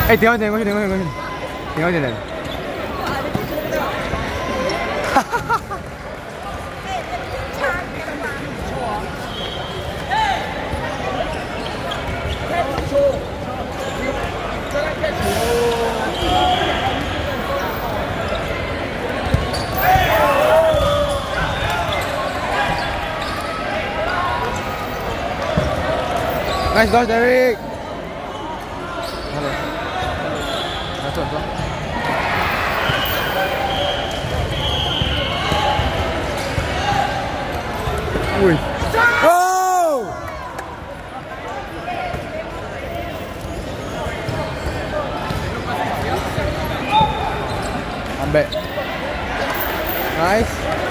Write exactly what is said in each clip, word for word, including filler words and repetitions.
哎，停一停，过去，停过去，过去，停一点点。哈哈哈哈。 Nice dodge, Derek. Halo. Nah, tuan, tuan. Wih. Oh! Ambek. Nice.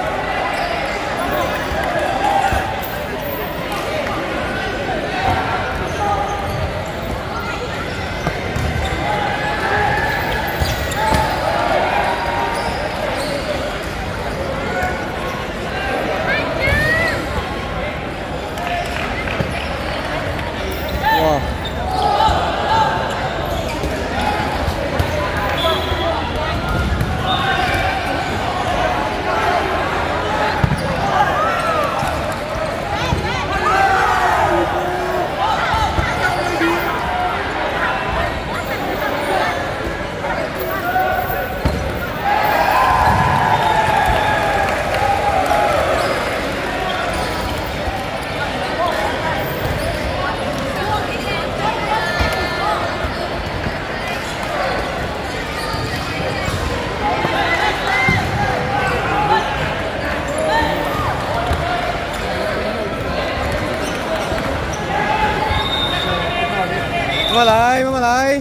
Mama lại, mama lại.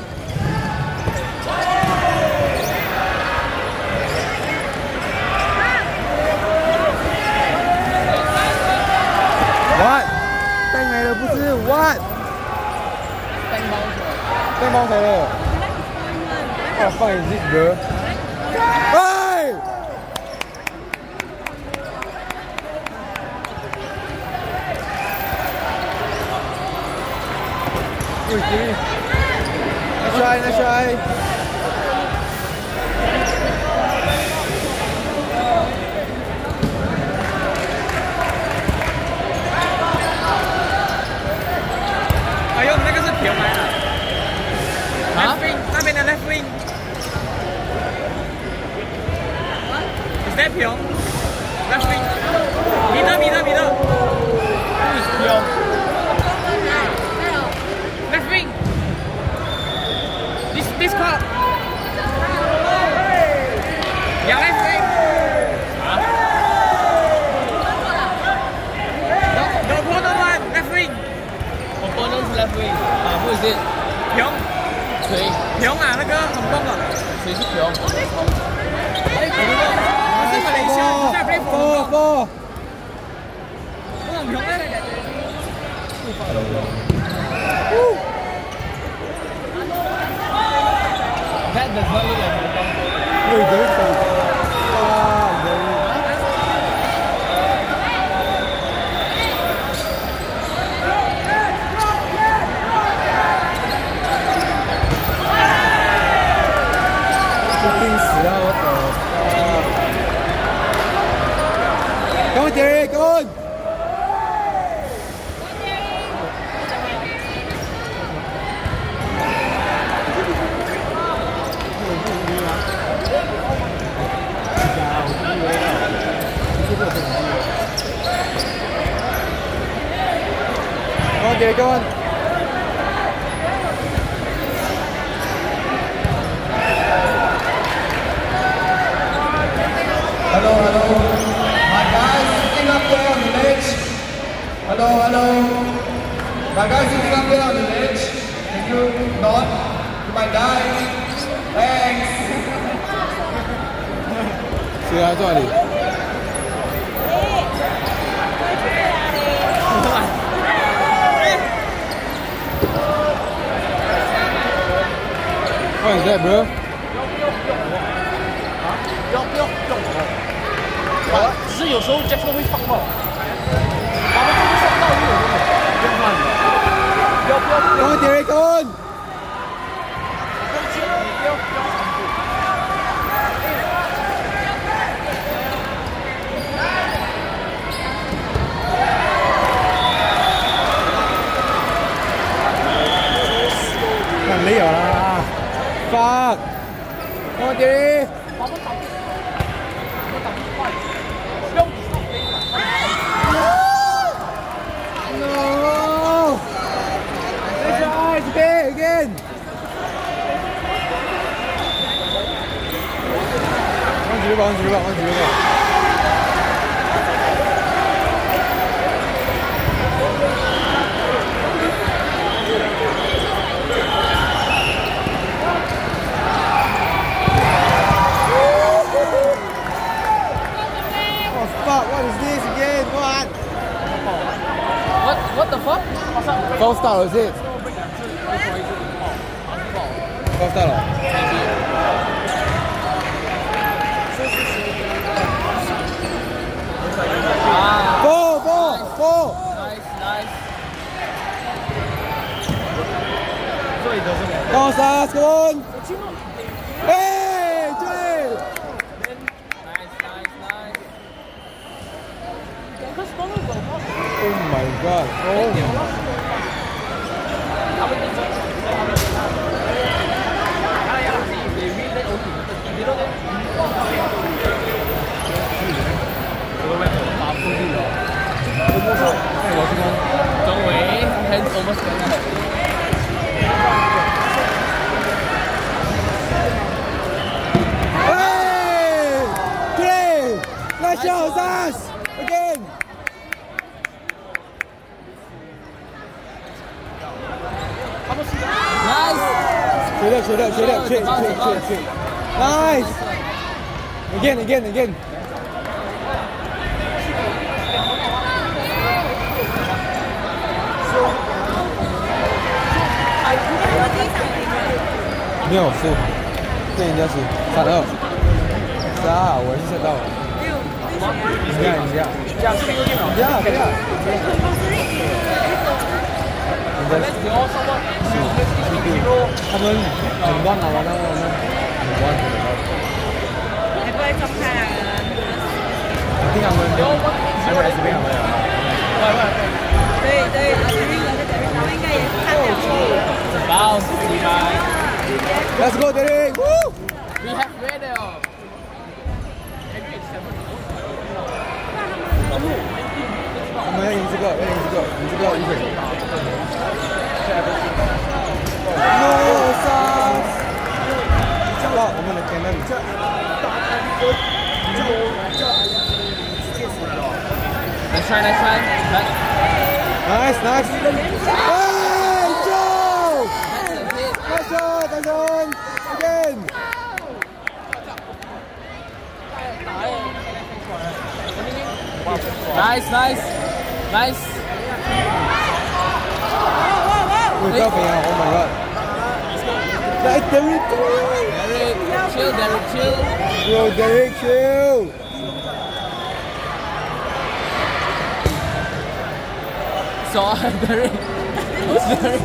What? 带没了不是 ？What? 带猫头了。Oh, fuck is this, bro? Hey! Ui, kiri. Nice try, nice try. Ayo, 那个是平来的。Left wing， 那边的 left wing。Is that 平 ？Left wing。彼得，彼得，彼得。平。 Left wing. This this car. Yeah, left wing. Huh? The, the opponent one, left wing. Opponent's left wing. Ah, who is it? 平。 谁？ 平啊，那个很棒的。 谁是平？ 哎，我是马来西亚，你在 play for 不不。 我很平的。 That does not look like a bumper. Wait, there is a... Ah, there is... Fucking 死了，我的。Come on, Derek, come on! Come on, Derek, come on. Hello, hello. My guys sitting up there on the ledge. Hello, hello. My guys sitting up there on the ledge. Can you nod to my guys? Thanks. 谁来这里？What is that, bro? 不要不要不要跑！啊，只是有时候 Jeff 会放炮，把它放到一个不要慢的，不要不要不要。 Come on, Derek, come on! 不要不要重复。 没有啦 ，fuck， 我的。 我们打，我们打不快，不用飞了。 No! Let's try again, again. One zero, one zero, one zero. Oh fuck! What is this again? What? What what the fuck? False start is it? False start 了。 啊 Four, four, four. Nice, nice. False start, come on. Hey, Jay. Nice, nice, nice. Oh my god. Oh. Don't worry, hands almost gone. Hey! Jay! Let's show us again. Nice. 学的学的学的，去去去去 Nice. Again, again, again.没有输，对人家输，三二，三二，我是吓到了。你这样，你这样， 这样可以有点你这样，这样。人家他们很乱啊，完了完了，很乱很乱。 你不会中他两个人？ 我听他们，还是 S B 他们呀？ 对对，前面有个前面，他们应该也是看两个。 Bounce, bye. Let's go, Derek! Woo! We have radio. 我们要赢这个，要赢这个，赢这个赢这个。No sauce！ 到我们的前面。 Let's try, let's try. Nice, nice. Hey, Joe! Nice shot, nice shot. Again. Nice, nice, nice. We're dropping out. Oh my god. Nice, Derek. Derek, chill, Derek, chill. Bro, Derek, chill. So, Derek. Derek.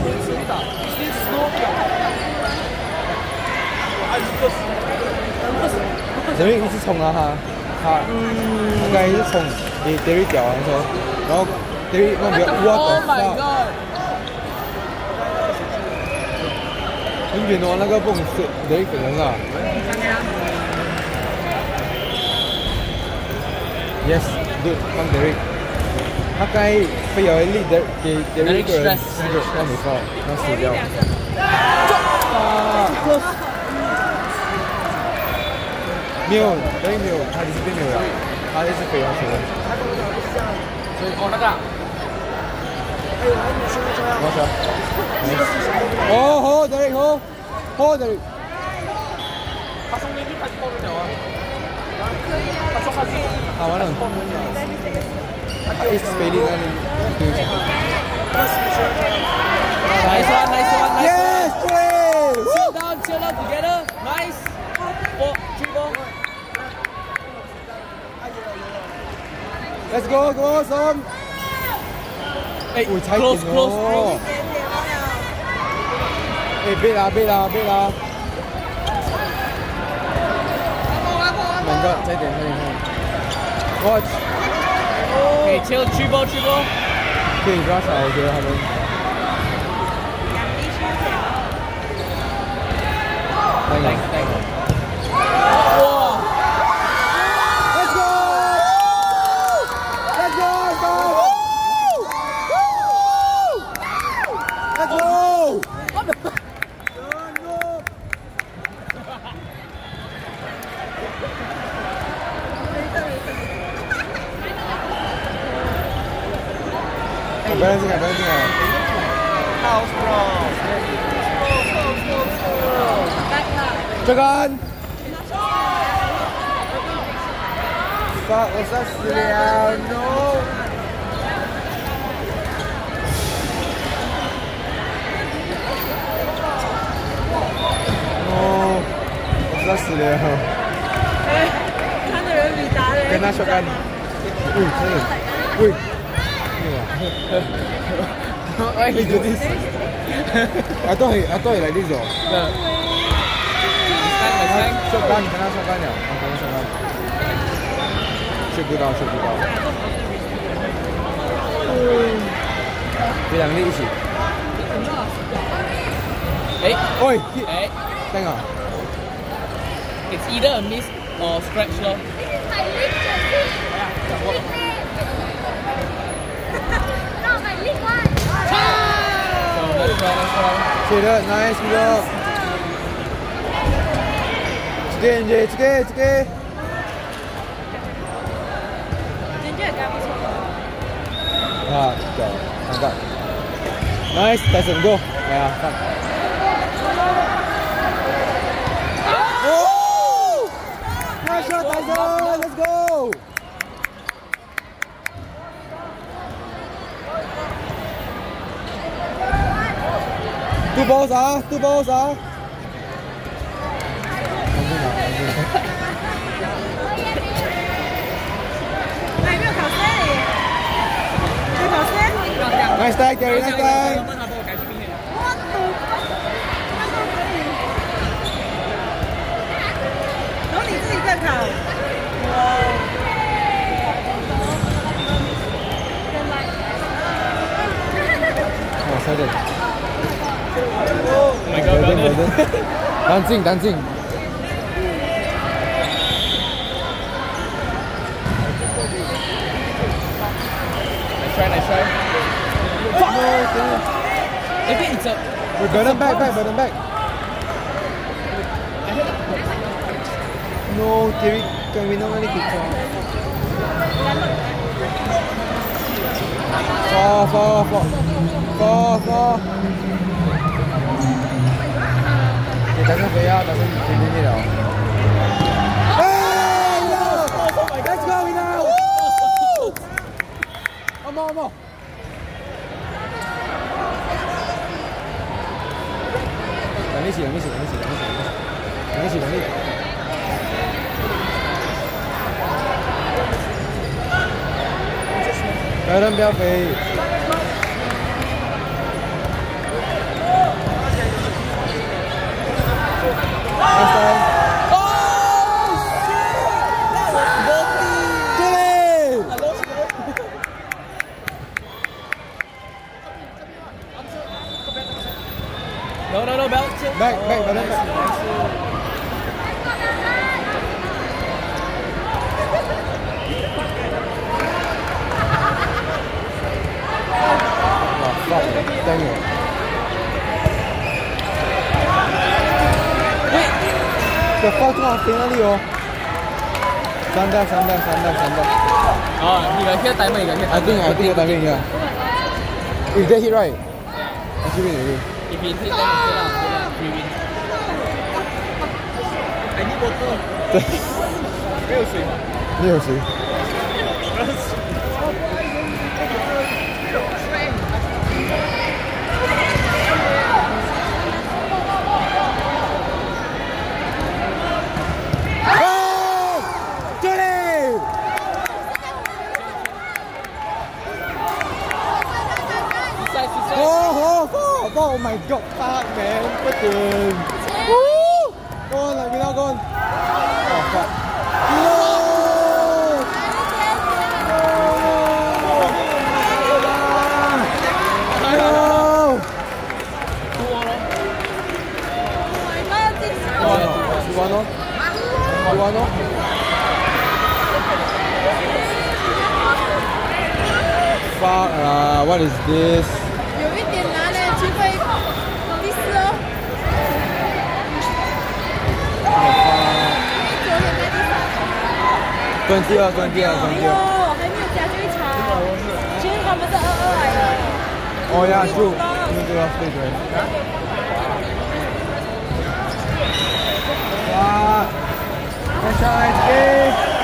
Derek 一直冲啊他，他他刚才是冲给 Derek 屌完之后，然后 Derek 那边 what Oh the my fuck？ god. 很远哦，那个蹦是 Derek 本人啊。Yes, good， 帮 Derek。他刚才飞有一粒的给 Derek 一个人，那个那没错，那死掉。啊！没有 ，Derek 没有，他这边没有了，他这是飞上去了。 所以哦那个。 我操！哦好 ，Derek 好，好 Derek。 他从那边开始爆掉啊！他说他是。 啊完了。It's fading and Nice one, nice one, nice yes, one. Trey! Chill down, chill down together. Nice. Four, three, four. Let's go, go, Sam. 哎，我才 close, 点 close. 哦。哎，背啦，背啦，背啦。 my god，再点再点再点 ，watch， 可以切 triple triple， 可以不要吵，我觉得他们。 thank you thank you。哇 ！Let's go！ Let's go！ Let's go！ Balancing, balancing. House bro. Jangan. Fuck, what's that still? No. No. What's that still? 看的人比打人。 跟他说干。喂，真的，喂。Why he do this? I thought he, I thought he like this though. Yeah. Shotgun, kena shotgun ya. Oh, kena shotgun. Shoot 不到 ，shoot 不到。这两个一起。 哎， 喂， 哎， 等下。 It's either a miss or scratch 咯。 是的 ，nice bro。这个人家，这个这个。 人家干不错。 啊，对，很棒。Nice， 再成功，哎呀，棒。哦 ！Nice shot， Tyson，let's go。Two balls 啊 ，two balls 啊。 哎，没有考试，没有考试。 Nice try, Gary, nice try. 帮他帮我改去明天。 我赌，那都可以。然后你自己在考。 哇，差点。 Oh my god， 等等等，冷静冷静。 Nice try, nice try. Maybe it's a. We button back, back, button back. No, Gary, can we not really keep on? Fall, fall, fall, fall, fall. 你等下不要，等下你听听了。哎 ，Let's go now! Come on, come on. 等一起，等一起，等一起，等一起，等一起，等一起。不要扔，不要飞。Nice time. Oh shit! Get it! No, no, no, balance. Back, back, oh, back, nice, back. Nice. Oh fuck! Dang it! The fuck 啊，停哪里哦？三单，三单，三单，三单。 Oh, you got hit timer, you got hit I think, I think you're timing, yeah. If they hit right, actually win already. If he hit, then okay lah, okay lah, free win. I need water. 没有水吗？ 没有水。Oh my god, fuck man, freaking! Woo! Go on, let me know, go on. Oh fuck. You want no? You want no? Fuck, uh, what is this? 有一点难呢，机会第四哦。昨天在第三。 twenty 二 twenty 二 twenty 哎呦， 二。 还没有加这一场。其实他们是二二来的。 哦呀，就因为这个对对。哇，再上来一